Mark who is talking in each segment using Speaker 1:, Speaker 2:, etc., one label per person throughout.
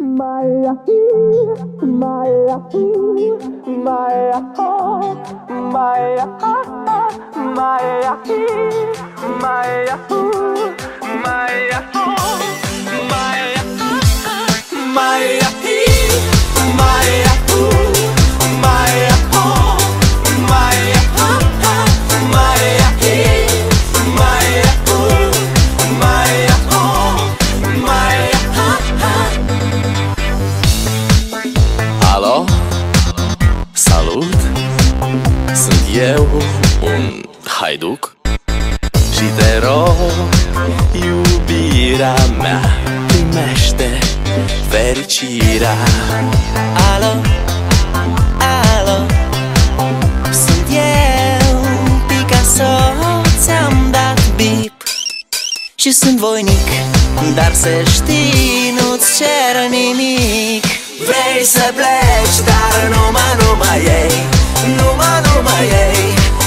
Speaker 1: Maya, Maya, Maya, Maya, Maya, Maya, Maya,
Speaker 2: Alo, salut, sunt eu, un haiduc și te rog, iubirea mea, primește fericirea.
Speaker 3: Alo, alo, sunt eu, Picasso, ți-am dat bip și sunt voinic, dar să știi, nu-ți cer nimic. Vrei să pleci, dar numai ei, numai ei,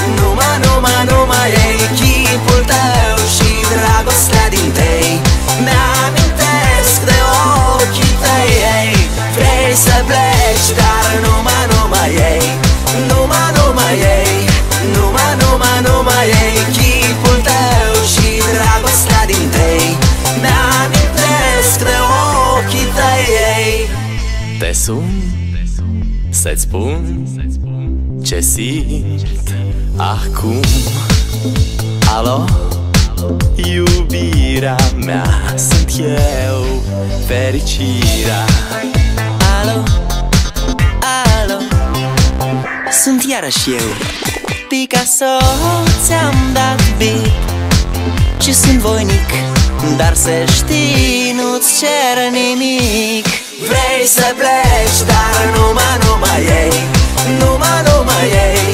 Speaker 3: numai ei, chipul tău și dragostea din tei mi-amintesc de ochii tăi, ei. Vrei să pleci, dar numai ei, numai ei, numai ei, chipul tău și dragostea din tei mi-amintesc de ochii tăi, ei.
Speaker 2: Te sun să-ți spun ce simt acum. Alo, iubirea mea, sunt eu, fericirea.
Speaker 3: Alo, alo, sunt iarăși eu, Picasso, ți-am dat bip și sunt voinic, dar să știi, nu-ți cer nimic. Vrei să pleci, dar numai ei, numai ei,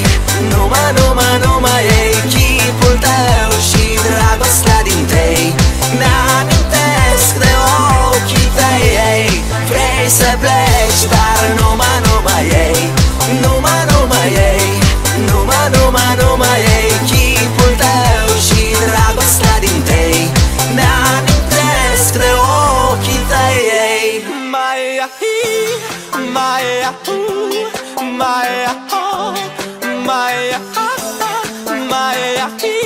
Speaker 3: numai ei, chipul tău și dragostea din tei mi-amintesc de ochii tăi, ei. Vrei să pleci, dar numai ei, numai ei, numai ei, chipul tău și dragostea din tei mi-amintesc de ochii tăi, ei.
Speaker 2: Maya, Maya, Maya, Maya, Maya,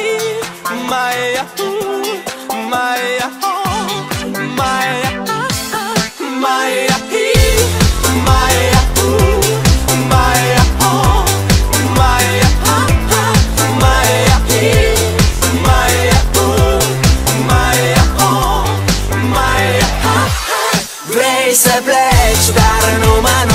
Speaker 2: Maya, Maya, Maya, Maya,
Speaker 3: Vrei să pleci, dar numai